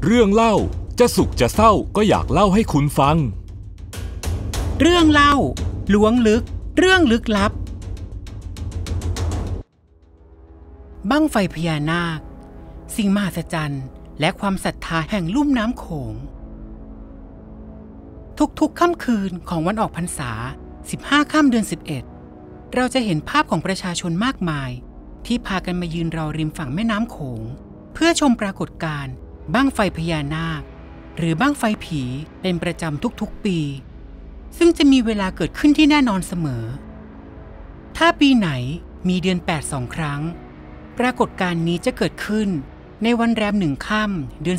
เรื่องเล่าจะสุขจะเศร้าก็อยากเล่าให้คุณฟังเรื่องเล่าล้วงลึกเรื่องลึกลับบั้งไฟพญานาคสิ่งมหัศจรรย์และความศรัทธาแห่งลุ่มน้ำโขงทุกๆค่ำคืนของวันออกพรรษา15ค่ำเดือน11เราจะเห็นภาพของประชาชนมากมายที่พากันมายืนรอริมฝั่งแม่น้ำโขงเพื่อชมปรากฏการณ์บั้งไฟพญานาคหรือบั้งไฟผีเป็นประจำทุกๆปีซึ่งจะมีเวลาเกิดขึ้นที่แน่นอนเสมอถ้าปีไหนมีเดือน8 2 ครั้งปรากฏการณ์นี้จะเกิดขึ้นในวันแรม1 ค่ำเดือน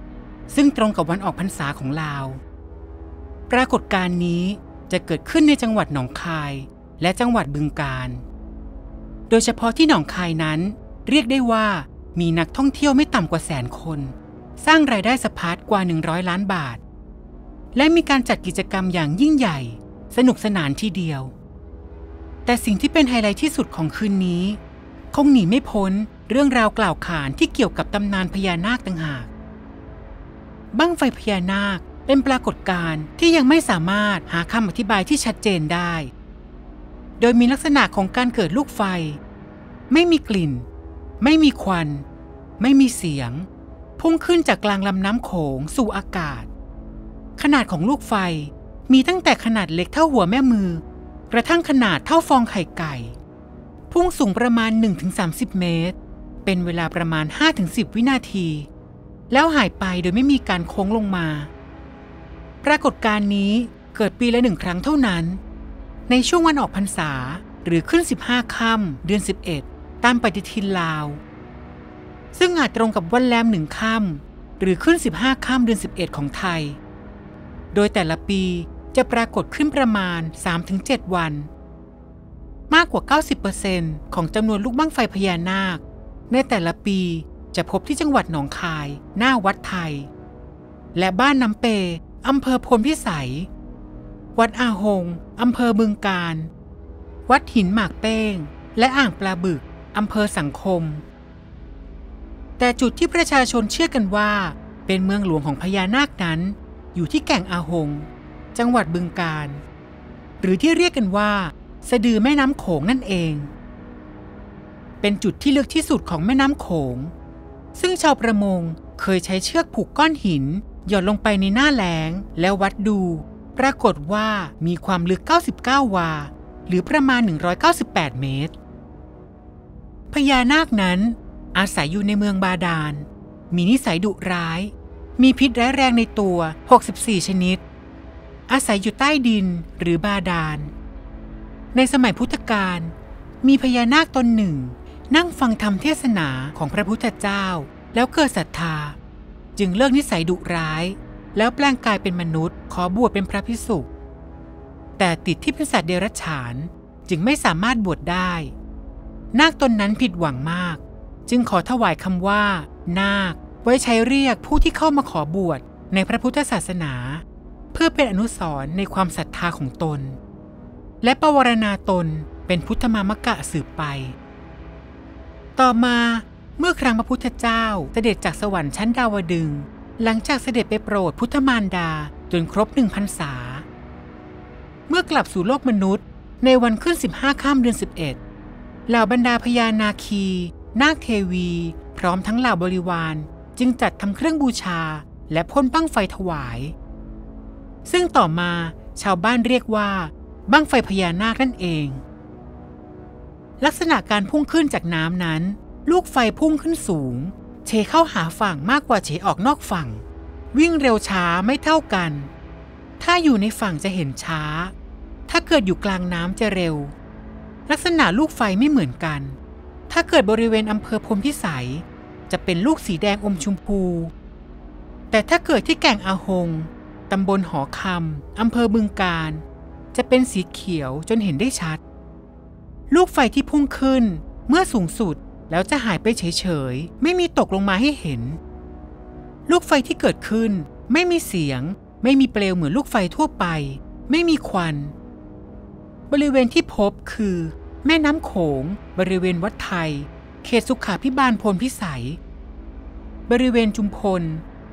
11ซึ่งตรงกับวันออกพรรษาของลาวปรากฏการณ์นี้จะเกิดขึ้นในจังหวัดหนองคายและจังหวัดบึงกาฬโดยเฉพาะที่หนองคายนั้นเรียกได้ว่ามีนักท่องเที่ยวไม่ต่ำกว่า100,000 คนสร้างรายได้สะพัดกว่า100 ล้านบาทและมีการจัดกิจกรรมอย่างยิ่งใหญ่สนุกสนานทีเดียวแต่สิ่งที่เป็นไฮไลท์ที่สุดของคืนนี้คงหนีไม่พ้นเรื่องราวกล่าวขานที่เกี่ยวกับตำนานพญานาคต่างหากบั้งไฟพญานาคเป็นปรากฏการณ์ที่ยังไม่สามารถหาคำอธิบายที่ชัดเจนได้โดยมีลักษณะของการเกิดลูกไฟไม่มีกลิ่นไม่มีควันไม่มีเสียงพุ่งขึ้นจากกลางลำน้ำโขงสู่อากาศขนาดของลูกไฟมีตั้งแต่ขนาดเล็กเท่าหัวแม่มือกระทั่งขนาดเท่าฟองไข่ไก่พุ่งสูงประมาณ 1-30 เมตรเป็นเวลาประมาณ 5-10 วินาทีแล้วหายไปโดยไม่มีการโค้งลงมาปรากฏการณ์นี้เกิดปีละ1 ครั้งเท่านั้นในช่วงวันออกพรรษาหรือขึ้น15ค่ำเดือน11ตามปฏิทินลาวซึ่งอาจตรงกับวันแรม1 ค่ำหรือขึ้น15ค่ำเดือน11ของไทยโดยแต่ละปีจะปรากฏขึ้นประมาณ 3-7 วันมากกว่า 90% ของจำนวนลูกบั้งไฟพญานาคในแต่ละปีจะพบที่จังหวัดหนองคายหน้าวัดไทยและบ้านน้ำเปอำเภอพลพิสัยวัดอาหงอำเภอบึงกาฬวัดหินหมากเป้งและอ่างปลาบึกอำเภอสังคมแต่จุดที่ประชาชนเชื่อกันว่าเป็นเมืองหลวงของพญานาคนั้นอยู่ที่แก่งอาหงจังหวัดบึงกาฬหรือที่เรียกกันว่าสะดือแม่น้ำโขงนั่นเองเป็นจุดที่ลึกที่สุดของแม่น้ำโขงซึ่งชาวประมงเคยใช้เชือกผูกก้อนหินหย่อนลงไปในหน้าแล้งแล้ววัดดูปรากฏว่ามีความลึก99 วาหรือประมาณ198 เมตรพญานาคนั้นอาศัยอยู่ในเมืองบาดาลมีนิสัยดุร้ายมีพิษร้ายแรงในตัว64 ชนิดอาศัยอยู่ใต้ดินหรือบาดาลในสมัยพุทธกาลมีพญานาคตนหนึ่งนั่งฟังธรรมเทศนาของพระพุทธเจ้าแล้วเกิดศรัทธาจึงเลิกนิสัยดุร้ายแล้วแปลงกายเป็นมนุษย์ขอบวชเป็นพระภิกษุแต่ติดที่เป็นสัตว์เดรัจฉานจึงไม่สามารถบวชได้นาคตนนั้นผิดหวังมากจึงขอถวายคำว่านาคไว้ใช้เรียกผู้ที่เข้ามาขอบวชในพระพุทธศาสนาเพื่อเป็นอนุสรณ์ในความศรัทธาของตนและปวารณาตนเป็นพุทธมามกะสืบไปต่อมาเมื่อครั้งพระพุทธเจ้าเสด็จจากสวรรค์ชั้นดาวดึงส์หลังจากเสด็จไปโปรดพุทธมารดาจนครบ1 พรรษาเมื่อกลับสู่โลกมนุษย์ในวันขึ้น15ค่ำเดือน11เหล่าบรรดาพญานาคีนาคเทวีพร้อมทั้งเหล่าบริวารจึงจัดทำเครื่องบูชาและพ่นบั้งไฟถวายซึ่งต่อมาชาวบ้านเรียกว่าบั้งไฟพญานาคนั่นเองลักษณะการพุ่งขึ้นจากน้ำนั้นลูกไฟพุ่งขึ้นสูงเฉเข้าหาฝั่งมากกว่าเฉออกนอกฝั่งวิ่งเร็วช้าไม่เท่ากันถ้าอยู่ในฝั่งจะเห็นช้าถ้าเกิดอยู่กลางน้ำจะเร็วลักษณะลูกไฟไม่เหมือนกันถ้าเกิดบริเวณอำเภอพลพิสัยจะเป็นลูกสีแดงอมชมพูแต่ถ้าเกิดที่แก่งอาหงตำบลหอคำอำเภอบึงกาฬจะเป็นสีเขียวจนเห็นได้ชัดลูกไฟที่พุ่งขึ้นเมื่อสูงสุดแล้วจะหายไปเฉยๆไม่มีตกลงมาให้เห็นลูกไฟที่เกิดขึ้นไม่มีเสียงไม่มีเปลวเหมือนลูกไฟทั่วไปไม่มีควันบริเวณที่พบคือแม่น้ำโขงบริเวณวัดไทยเขตสุขาภิบาลพลพิสัยบริเวณจุมพลเข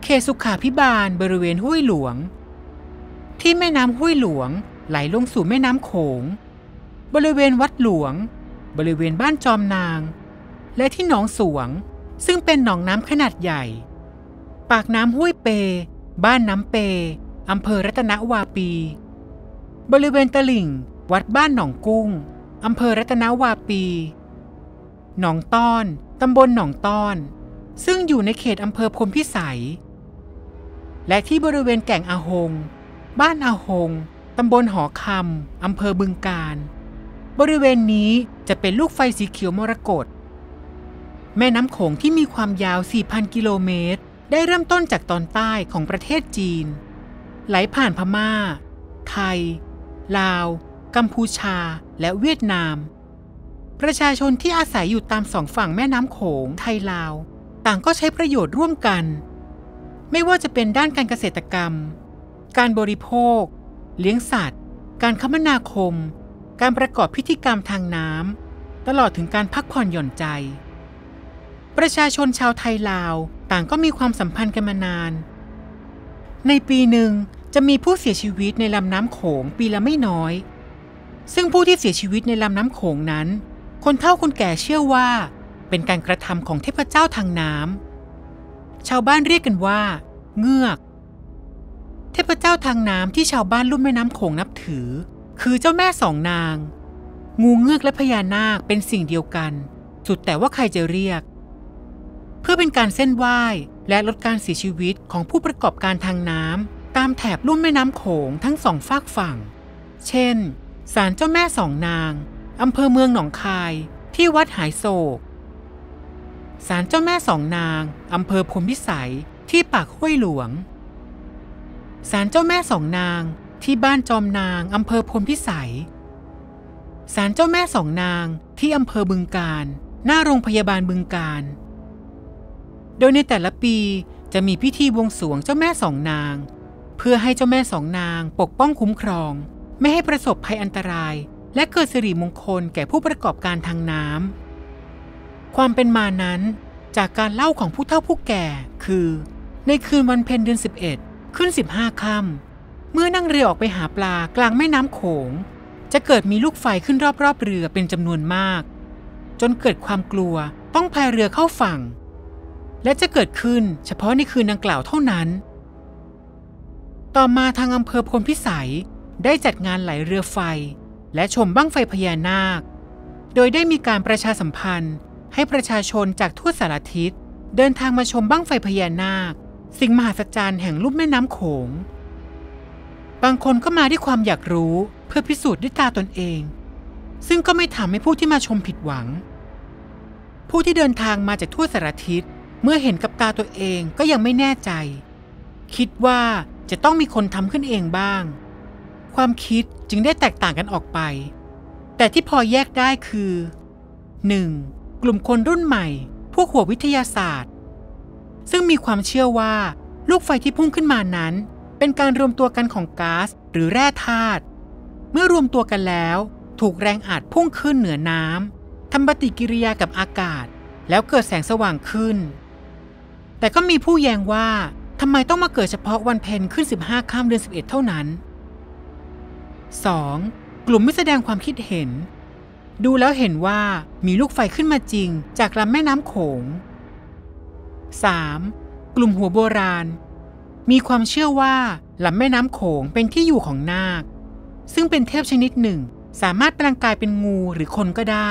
เขตสุขาภิบาลบริเวณห้วยหลวงที่แม่น้ำห้วยหลวงไหลลงสู่แม่น้ำโขงบริเวณวัดหลวงบริเวณบ้านจอมนางและที่หนองสวงซึ่งเป็นหนองน้ำขนาดใหญ่ปากน้ำห้วยเปบ้านน้ำเปอำเภอรัตนวาปีบริเวณตลิ่งวัดบ้านหนองกุ้งอำเภอรัตนวาปีหนองต้อนตำบลหนองต้อนซึ่งอยู่ในเขตอำเภอพรหมพิสัยและที่บริเวณแก่งอาหงบ้านอาหงตำบลหอคำอำเภอบึงกาฬบริเวณนี้จะเป็นลูกไฟสีเขียวมรกตแม่น้ำโขงที่มีความยาว 4,000 กิโลเมตรได้เริ่มต้นจากตอนใต้ของประเทศจีนไหลผ่านพม่าไทยลาวกัมพูชาและเวียดนามประชาชนที่อาศัยอยู่ตามสองฝั่งแม่น้ำโขงไทยลาวต่างก็ใช้ประโยชน์ร่วมกันไม่ว่าจะเป็นด้านการเกษตรกรรมการบริโภคเลี้ยงสัตว์การคมนาคมการประกอบพิธีกรรมทางน้ำตลอดถึงการพักผ่อนหย่อนใจประชาชนชาวไทยลาวต่างก็มีความสัมพันธ์กันมานานในปีหนึ่งจะมีผู้เสียชีวิตในลำน้ำโขงปีละไม่น้อยซึ่งผู้ที่เสียชีวิตในลำน้ำโขงนั้นคนเฒ่าคนแก่เชื่อว่าเป็นการกระทำของเทพเจ้าทางน้ำชาวบ้านเรียกกันว่าเงือกเทพเจ้าทางน้ำที่ชาวบ้านลุ่มแม่น้ำโขงนับถือคือเจ้าแม่สองนางงูเงือกและพญานาคเป็นสิ่งเดียวกันสุดแต่ว่าใครจะเรียกเพื่อเป็นการเส้นไหว้และลดการเสียชีวิตของผู้ประกอบการทางน้ำตามแถบลุ่มแม่น้ำโขงทั้งสองฝากฝั่งเช่นศาลเจ้าแม่สองนางอำเภอเมืองหนองคายที่วัดหายโศกศาลเจ้าแม่สองนางอำเภอพรหมพิสัยที่ปากห้วยหลวงศาลเจ้าแม่สองนางที่บ้านจอมนางอำเภอพรหมพิสัยศาลเจ้าแม่สองนางที่อำเภอบึงกาฬหน้าโรงพยาบาลบึงกาฬโดยในแต่ละปีจะมีพิธีบวงสรวงเจ้าแม่สองนางเพื่อให้เจ้าแม่สองนางปกป้องคุ้มครองไม่ให้ประสบภัยอันตรายและเกิดสิริมงคลแก่ผู้ประกอบการทางน้ำความเป็นมานั้นจากการเล่าของผู้เฒ่าผู้แก่คือในคืนวันเพ็ญเดือน11ขึ้น15ค่ำเมื่อนั่งเรือออกไปหาปลากลางแม่น้ำโขงจะเกิดมีลูกไฟขึ้นรอบๆเรือเป็นจำนวนมากจนเกิดความกลัวต้องพายเรือเข้าฝั่งและจะเกิดขึ้นเฉพาะในคืนดังกล่าวเท่านั้นต่อมาทางอำเภอพลพิสัยได้จัดงานไหลเรือไฟและชมบั้งไฟพญานาคโดยได้มีการประชาสัมพันธ์ให้ประชาชนจากทั่วสารทิศเดินทางมาชมบั้งไฟพญานาคสิ่งมหัศจรรย์แห่งลุ่มแม่น้ำโขงบางคนก็มาด้วยความอยากรู้เพื่อพิสูจน์ด้วยตาตนเองซึ่งก็ไม่ทำให้ผู้ที่มาชมผิดหวังผู้ที่เดินทางมาจากทั่วสารทิศเมื่อเห็นกับตาตัวเองก็ยังไม่แน่ใจคิดว่าจะต้องมีคนทำขึ้นเองบ้างความคิดจึงได้แตกต่างกันออกไปแต่ที่พอแยกได้คือ 1. กลุ่มคนรุ่นใหม่พวกหัววิทยาศาสตร์ซึ่งมีความเชื่อว่าลูกไฟที่พุ่งขึ้นมานั้นเป็นการรวมตัวกันของก๊าซหรือแร่ธาตุเมื่อรวมตัวกันแล้วถูกแรงอัดพุ่งขึ้นเหนือน้ำทำปฏิกิริยากับอากาศแล้วเกิดแสงสว่างขึ้นแต่ก็มีผู้แย้งว่าทำไมต้องมาเกิดเฉพาะวันเพ็ญขึ้น15ค่ำเดือน11เท่านั้น 2. กลุ่มไม่แสดงความคิดเห็นดูแล้วเห็นว่ามีลูกไฟขึ้นมาจริงจากลำแม่น้ำโขง 3. กลุ่มหัวโบราณมีความเชื่อว่าลำแม่น้ำโขงเป็นที่อยู่ของนาคซึ่งเป็นเทพชนิดหนึ่งสามารถแปลงกายเป็นงูหรือคนก็ได้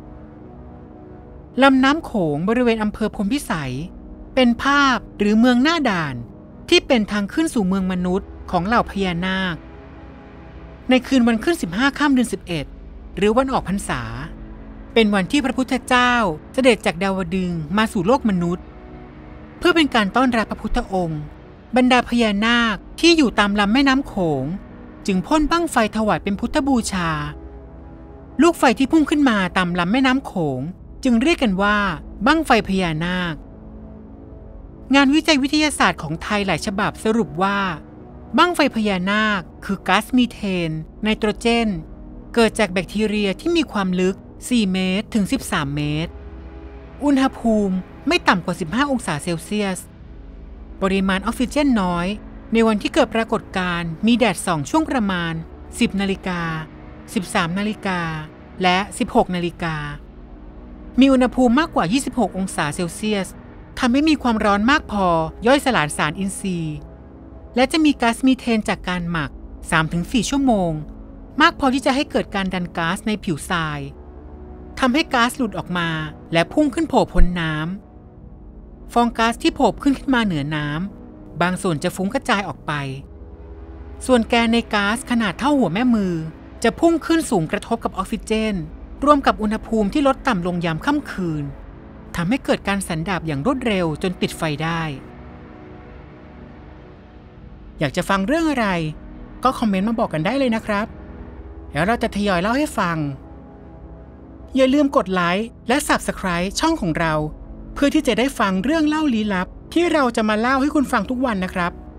ลำน้ำโขงบริเวณอำเภอพรหมพิสัยเป็นภาพหรือเมืองหน้าด่านที่เป็นทางขึ้นสู่เมืองมนุษย์ของเหล่าพญานาคในคืนวันขึ้น15ค่ำเดือน11หรือวันออกพรรษาเป็นวันที่พระพุทธเจ้าเสด็จจากดาวดึงส์มาสู่โลกมนุษย์เพื่อเป็นการต้อนรับพระพุทธองค์บรรดาพญานาคที่อยู่ตามลำแม่น้ำโขงจึงพ่นบั้งไฟถวายเป็นพุทธบูชาลูกไฟที่พุ่งขึ้นมาตามลำแม่น้ำโขงจึงเรียกกันว่าบั้งไฟพญานาคงานวิจัยวิทยาศาสตร์ของไทยหลายฉบับสรุปว่าบั้งไฟพญานาคคือก๊าซมีเทนไนโตรเจนเกิดจากแบคทีเรียที่มีความลึก4 เมตรถึง13 เมตรอุณหภูมิไม่ต่ำกว่า15 องศาเซลเซียสปริมาณออกซิเจนน้อยในวันที่เกิดปรากฏการณ์มีแดดส่องช่วงประมาณ 10 นาฬิกา 13 นาฬิกา และ 16 นาฬิกามีอุณหภูมิมากกว่า 26 องศาเซลเซียสทำให้มีความร้อนมากพอย่อยสลายสารอินทรีย์และจะมีก๊าซมีเทนจากการหมัก 3-4 ชั่วโมงมากพอที่จะให้เกิดการดันก๊าซในผิวทรายทำให้ก๊าซหลุดออกมาและพุ่งขึ้นโผล่พ้นน้ำฟองก๊าซที่โผล่ขึ้นมาเหนือน้ำบางส่วนจะฟุ้งกระจายออกไปส่วนแกนในก๊าซขนาดเท่าหัวแม่มือจะพุ่งขึ้นสูงกระทบกับออกซิเจนรวมกับอุณหภูมิที่ลดต่ำลงยามค่ำคืนทำให้เกิดการสันดาบอย่างรวดเร็วจนติดไฟได้อยากจะฟังเรื่องอะไรก็คอมเมนต์มาบอกกันได้เลยนะครับแล้วเราจะทยอยเล่าให้ฟังอย่าลืมกดไลค์และ Subscribe ช่องของเราเพื่อที่จะได้ฟังเรื่องเล่าลี้ลับที่เราจะมาเล่าให้คุณฟังทุกวันนะครับ